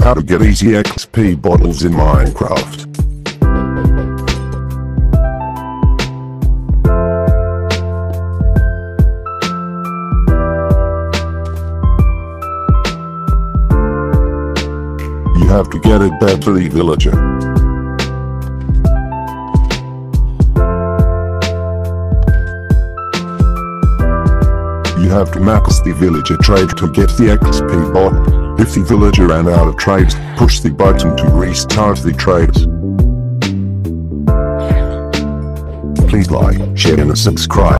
How to get easy XP bottles in Minecraft. You have to get a adley villager. You have to max the villager trade to get the XP bottle. If the villager ran out of trades, push the button to restart the trades. Please like, share and subscribe.